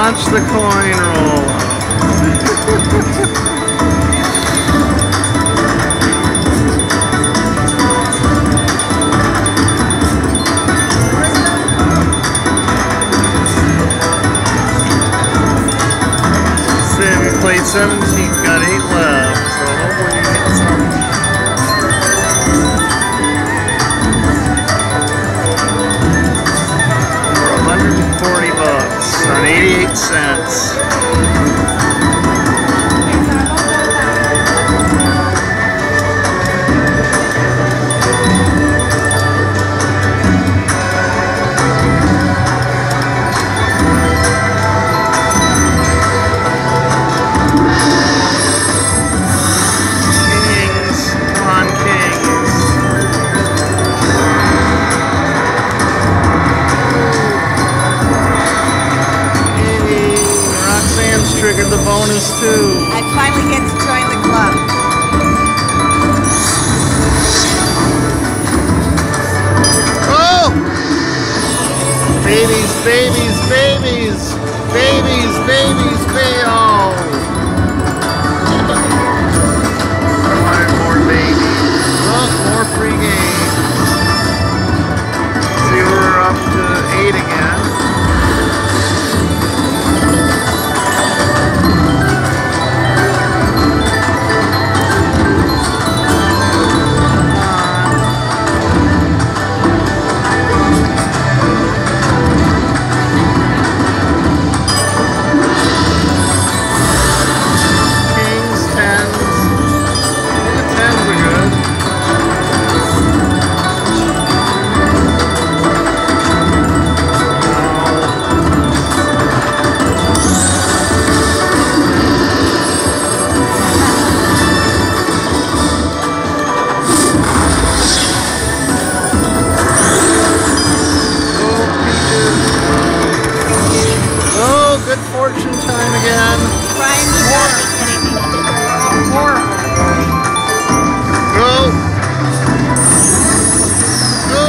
Watch the coin roll. We played 17, got 8 left, so hopefully we get some. For $140 on 88 cents. Triggered the bonus too. I finally get to join the club. Oh! Babies, babies, babies, babies, babies, babies. Oh! I wanted more babies. Oh, more free game. See, we're up to 8 again. Good fortune time again. Brian, you gotta be kidding me. Horrible. Go. Go.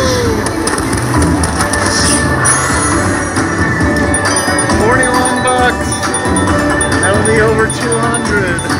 41 bucks. That'll be over 200.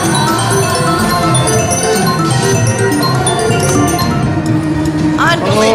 Unbelievable.